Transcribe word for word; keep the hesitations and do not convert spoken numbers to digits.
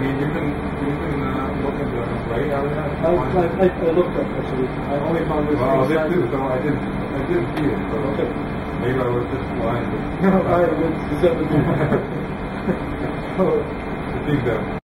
mean, you can you can uh, look at the right out of that. I, I, I, I looked up actually. I only found this. Well, this inside. too. So I did I did see it. So Okay. maybe I was just blind. No, I was deceptive. I think that.